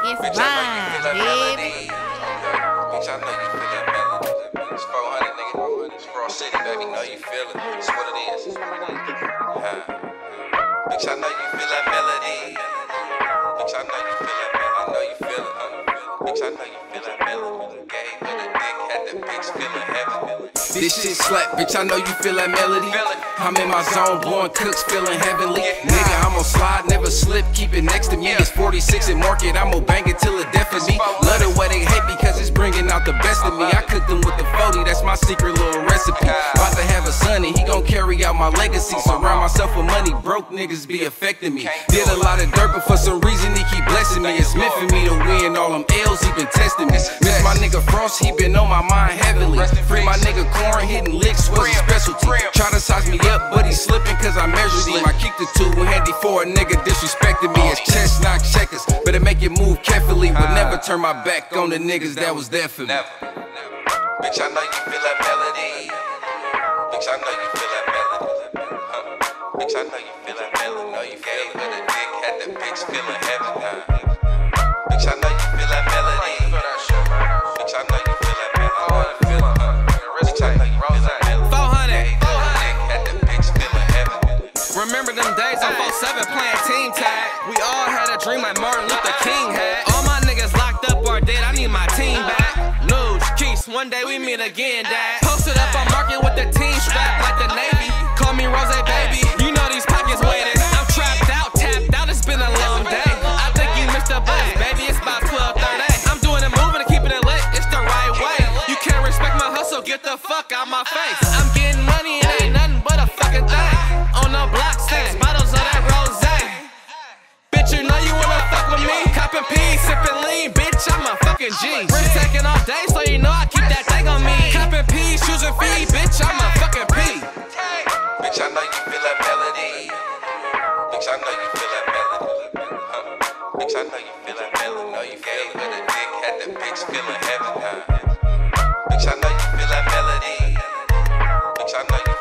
It's mine, baby. Bitch, I know you feel that melody. It's 400, nigga. It's Frost City, baby. Know you feel it. It's what it is. Bitch, I know you feel that melody. Bitch, I know you feel that melody. I know you feel it. Bitch, I know you feel that melody. Gave with a dick, had the bitch feeling heaven. This shit slap, bitch, I know you feel that melody. I'm in my zone, blowing cooks, feeling heavenly. Nigga, I'm gon' slide, never slip, keep it next to me. It's 46 and market, I'm gon' bang it till it death of me. Love the way they hate because it's bringing out the best of me. I cook them with the 40, that's my secret little recipe. About to have a son and he gon' carry out my legacy. Surround myself with money, broke niggas be affecting me. Did a lot of dirt, but for some reason he keep blessing me. It's meant for me to win all them L's, he been testing me. Miss my nigga Frost, he been on my mind heavily. Free my nigga Corn, hitting licks was a specialty. Try to size me up, but he slipping cause I measured him. I kicked the two and handy for a nigga disrespected me. It's chest knock checkers, better make it move carefully. Would never turn my back on the niggas that was there for me. Bitch, I know you feel that melody. Bitch, I know you feel that melody. Bitch, I know you feel that melody. Know you feel it with a dick, had the bitch feeling heaven. Bitch, I know you feel that melody. Bitch, I know you feel that melody. Bitch, I know you feel that melody. 400. Had the bitch feeling heaven. Remember them days on 4-7 playing team tag? We all had a dream like Martin Luther King had. All my niggas locked up or dead, I need my team back. Luge, Keys, one day we meet again, dad. Posted up on market with the team strap like the Navy. Call me Rose, baby. You know these pockets waiting. I'm trapped out, tapped out, it's been a long day. I think you missed the bus, baby, it's about 12:30. I'm doing it, moving and keeping it lit, it's the right way. You can't respect my hustle, get the fuck out my face. I'm getting money, it ain't nothing but a fucking thing. On the block, 6 bottles of that rose. Bitch, you know you wanna fuck with me. Coppin' peas, sippin' lean, bitch, I'm a fucking G. Wrist taking all day, so you know I keep that thing on me. Coppin' peas, choosing feed, bitch, I'm a fucking P. Bitch, I know you feel that melody. Bitch, I know you feel that melody. Bitch, I know you feel that melody. Know you feel it with a dick, had the bitch feeling heaven. Bitch, I know you feel that melody. Bitch, I know you